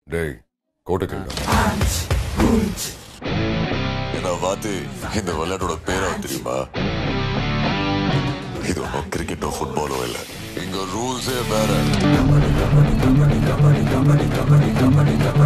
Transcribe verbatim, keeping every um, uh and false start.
டேய் கோட்டைக்கல்டா. என்ன பார்த்து இந்த விளையாட்டோட பேரா தெரியுமா? இது ஒன்றும் கிரிக்கெட்டோ ஃபுட்பாலோ இல்லை, இங்க ரூல்ஸே வேற.